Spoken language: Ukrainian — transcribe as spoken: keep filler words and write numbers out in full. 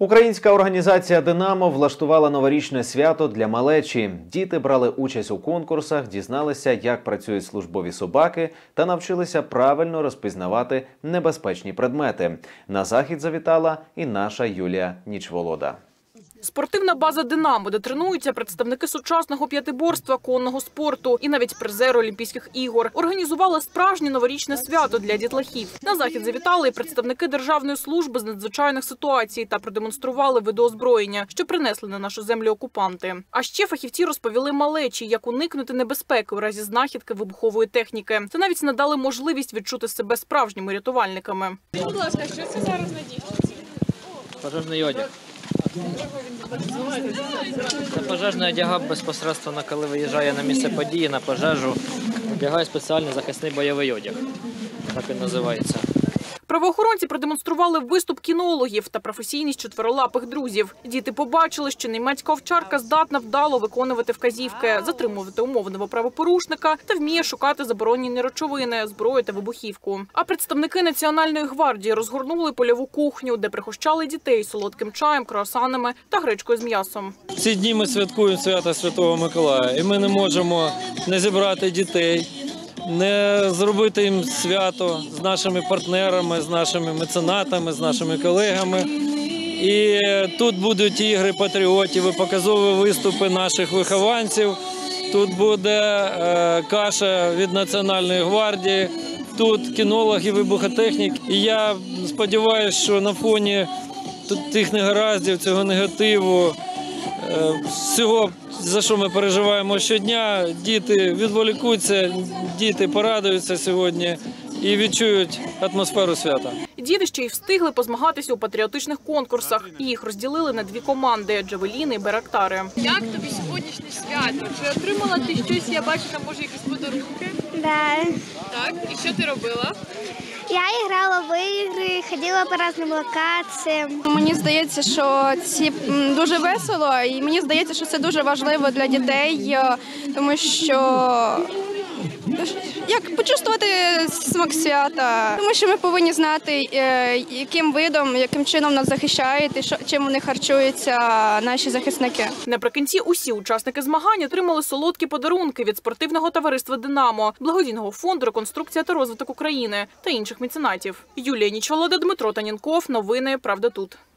Українська організація «Динамо» влаштувала новорічне свято для малечі. Діти брали участь у конкурсах, дізналися, як працюють службові собаки та навчилися правильно розпізнавати небезпечні предмети. На захід завітала і наша Юлія Нічволода. Спортивна база «Динамо», де тренуються представники сучасного п'ятиборства, конного спорту і навіть призери Олімпійських ігор, організувала справжнє новорічне свято для дітлахів. На захід завітали і представники Державної служби з надзвичайних ситуацій та продемонстрували види озброєння, що принесли на нашу землю окупанти. А ще фахівці розповіли малечі, як уникнути небезпеки у разі знахідки вибухової техніки. Та навіть надали можливість відчути себе справжніми рятувальниками. Будь ласка, що це зараз на дівчинці? Пожежний одяг. Це пожежний одяг безпосередньо, коли виїжджає на місце події, на пожежу, одягає спеціальний захисний бойовий одяг. Так він називається. Правоохоронці продемонстрували виступ кінологів та професійність чотирилапих друзів. Діти побачили, що німецька овчарка здатна вдало виконувати вказівки, затримувати умовного правопорушника та вміє шукати заборонені речовини, зброю та вибухівку. А представники Національної гвардії розгорнули польову кухню, де пригощали дітей солодким чаєм, круасанами та гречкою з м'ясом. Ці дні ми святкуємо свято Святого Миколая, і ми не можемо не зібрати дітей, не зробити їм свято з нашими партнерами, з нашими меценатами, з нашими колегами. І тут будуть ігри патріотів і показові виступи наших вихованців. Тут буде е, каша від Національної гвардії, тут кінологи, вибухотехнік. І я сподіваюся, що на фоні тих негараздів, цього негативу, е, всього, за що ми переживаємо щодня, діти відволікуться, діти порадуються сьогодні і відчують атмосферу свята. Діти ще й встигли позмагатися у патріотичних конкурсах. Їх розділили на дві команди – «Джавеліни» і «Байрактари». Як тобі сьогоднішнє свято? Чи отримала ти щось, я бачу, там може якісь подарунки? Да. Так, і що ти робила? Я грала в ігри, ходила по різним локаціям. Мені здається, що ці дуже весело, і мені здається, що це дуже важливо для дітей, тому що як почувствувати смак свята, тому що ми повинні знати, яким видом, яким чином нас захищають, і чим вони харчуються, наші захисники. Наприкінці усі учасники змагань отримали солодкі подарунки від спортивного товариства «Динамо», благодійного фонду «Реконструкція та розвиток України» та інших меценатів. Юлія Нічволода, Дмитро Танінков. Новини «Правда тут».